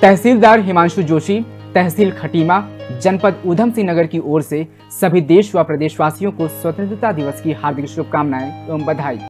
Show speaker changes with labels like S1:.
S1: तहसीलदार हिमांशु जोशी, तहसील खटीमा, जनपद ऊधम सिंह नगर की ओर से सभी देश व प्रदेशवासियों को स्वतंत्रता दिवस की हार्दिक शुभकामनाएं एवं बधाई।